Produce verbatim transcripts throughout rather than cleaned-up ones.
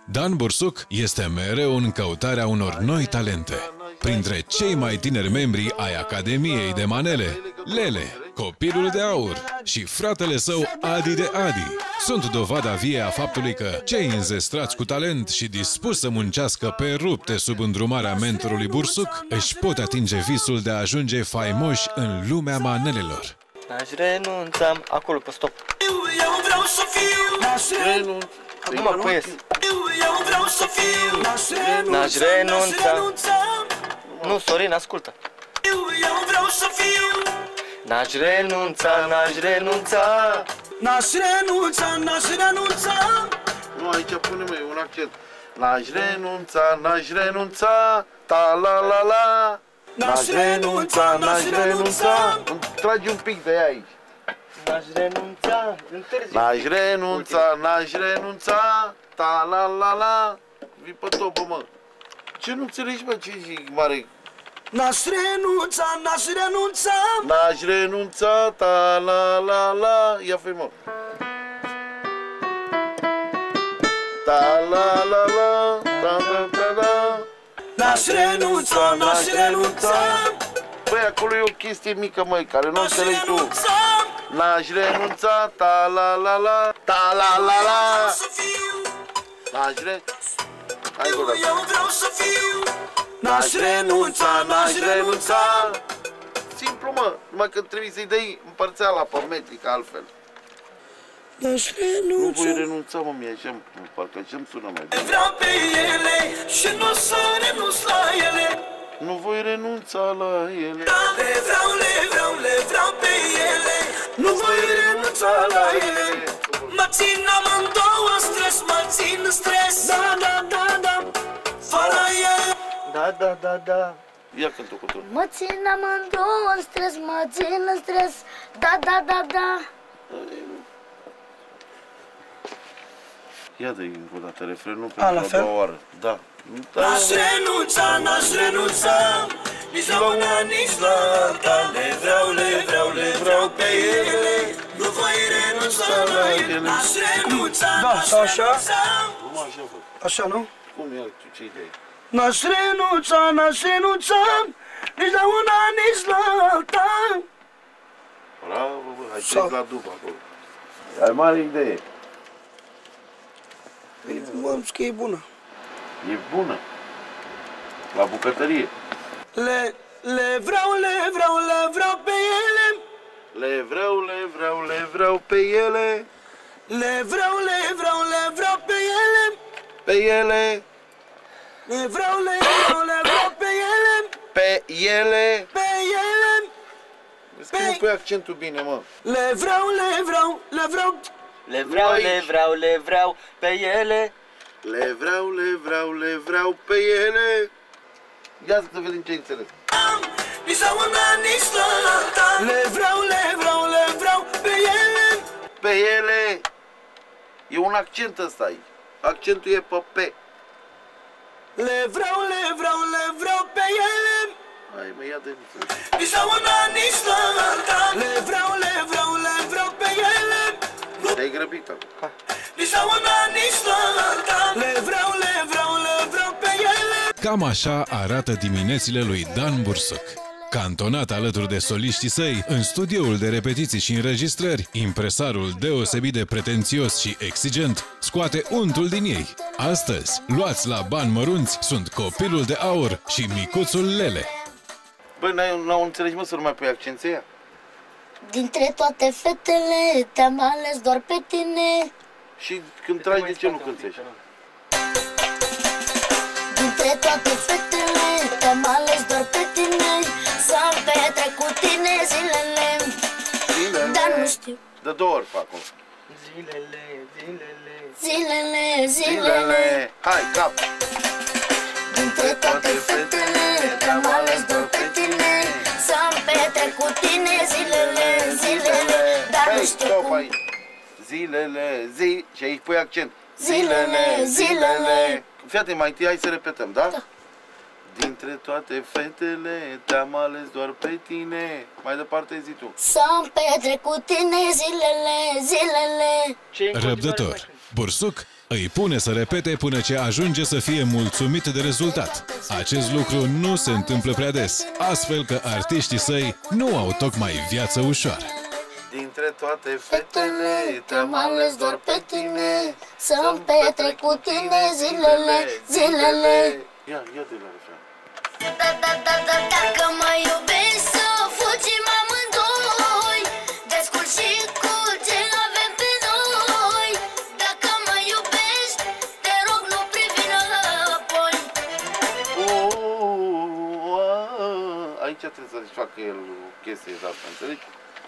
Dan Bursuc este mereu în căutarea unor noi talente. Printre cei mai tineri membri ai Academiei de Manele, Lele, copilul de aur și fratele său Adi de Adi sunt dovada vie a faptului că cei înzestrați cu talent și dispuși să muncească pe rupte sub îndrumarea mentorului Bursuc își pot atinge visul de a ajunge faimoși în lumea manelelor. N-aș renunța, acolo pe stop. Eu vreau să fiu. N-aș renunța. Nu mă păiesc. Eu vreau să fiu. N-aș renunța. Nu, Sorin, ascultă. Eu vreau să fiu. N-aș renunța, n-aș renunța. N-aș renunța, n-aș renunța. Nu, aici pune-mă un accent. N-aș renunța, n-aș renunța. Ta la la la. N-aș renunța, n-aș renunța. Îmi tragi un pic de ea aici. N-aș renunța. N-aș renunța, n-aș renunța. Ta la la la. Vii pe topă, mă. Ce nu înțelegi, mă, ce zic, mare? N-aș renunța, n-aș renunța. N-aș renunța, ta la la la. Ia fă, mă. Ta la la la, ta ta ta la. N-aș renunța, n-aș renunța. Băi, acolo e o chestie mică, măi, care nu înțelegi tu. N-aș renunța, ta la la la, ta la la la. N-aș renunța. Hai, Eu vreau să fiu. N-aș renunța, n-aș renunța. Simplu, mă, numai că trebuie să-i dai împărțeala pe metrică altfel. N-aș Nu renunța. voi renunța, mă, mie, așa, parcă așa-mi sună mai bine. Vreau pe ele și nu o să renunț la ele. Nu voi renunța la ele. Le vreau, le vreau, le vreau pe ele. Nu voi renunța la ele. Mă țin amândouă în stres, mă țin în stres. Da, da, da, da. Fără ele. Da, da, da, da. Ia cântă cu tot. Mă țin amândouă în stres, mă țin în stres. Da, da, da, da. Ia dă-i încă o dată refrenul A, la pentru a fel? doua oară. Da. N-aș renunța, n-aș renunța. Nici la una, nici la alta. Le vreau, le vreau, le vreau pe ele. Nu voi renunța la ele. N-aș renunța, n-aș renunța. Cum așa, fă? Așa, nu? Cum e? Tu ce idee? N-aș renunța, n-aș renunța. Nici la una, nici la alta. Bravo, bă, hai Sau- trec la după acolo. Ai mare idee. Mă, am că e bună. E bună. La bucătărie. Le, le vreau, le vreau, le vreau pe ele. Le vreau, le vreau, le vreau pe ele. Le vreau, le vreau, le vreau pe ele. Pe ele. Le vreau, le vreau, le vreau pe ele. Pe ele. Pe ele. Vezi că nu pui accentul bine, mă. Le vreau, le vreau, le vreau. Le vreau, le vreau, le vreau pe ele. Le vreau, le vreau, le vreau pe ele. Ia să vedem ce înțeles. Nici la una, nici la alta. Le vreau, le vreau, le vreau pe ele. Pe ele. E un accent ăsta aici. Accentul e pe pe. Le vreau, le vreau, le vreau pe ele. Hai, mă, ia de Nici la una, nici la alta. Le vreau, le vreau, le vreau pe ele. Te-ai grăbit acum. Nici la una, nici la alta. Le vreau, le vreau, le vreau pe ele. Cam așa arată diminețile lui Dan Bursuc. Cantonat alături de soliștii săi, în studioul de repetiții și înregistrări, impresarul deosebit de pretențios și exigent scoate untul din ei. Astăzi, luați la bani mărunți, sunt copilul de aur și micuțul Lele. Băi, n-au înțelegi, mă, să nu mai pui accenții ăia? Dintre toate fetele te-am ales doar pe tine. Și când tragi, de ce nu cânti așa? Dintre toate fetele te-am ales doar pe tine. Să-mi petrec cu tine zilele. Zilele. Dar nu știu. De două ori fac acum. Zilele, zilele. Zilele, zilele. Zilele. Hai, cap. Dintre toate fetele te-am ales doar pe tine. Să-mi petrec cu tine zilele, zilele. Dar nu Hai, știu stop cum. aici. Zilele, zi, și aici pui accent. Zilele, zilele. Fii atent, mai întâi hai să repetăm, da? Da. Dintre toate fetele te-am ales doar pe tine. Mai departe zi tu. Să-mi petrec cu tine zilele, zilele. Ce-i în continuare, Răbdător, mai? Bursuc Îi pune să repete până ce ajunge să fie mulțumit de rezultat. Acest lucru nu se întâmplă prea des, astfel că artiștii săi nu au tocmai viață ușoară. Dintre toate fetele, te-am ales doar pe tine, să-mi petrec cu tine zilele, zilele. Ia, ia de la refren. Da, da, da, da, dacă mă iubești să fugim amândoi, descurci și cu ce avem pe noi. Dacă mă iubești, te rog nu privi înapoi. Aici trebuie să-și facă el o chestie de asta, înțelegi?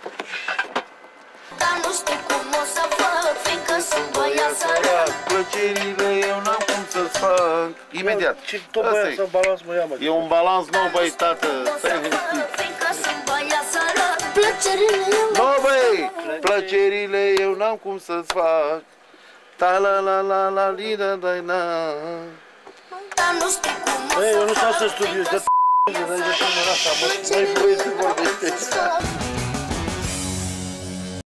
Dar nu știu cum o să fac, fiindcă sunt băiat sărac. Plăcerile eu n-am cum să-ți fac. Imediat. Ce tot băiat să balans mă ia, mă. E un balans nou, băi, tată. Stai liniștit. Fiindcă sunt băiat sărac. Plăcerile eu Nu, băi! Plăcerile eu n-am cum să-ți fac. Ta la la la la li da da na. Dar nu știu cum o Băi, eu nu să stau fac, să studiez, fiindcă de p***, de la ieșim în asta, mă. Băi, băi, tu vorbește. sunt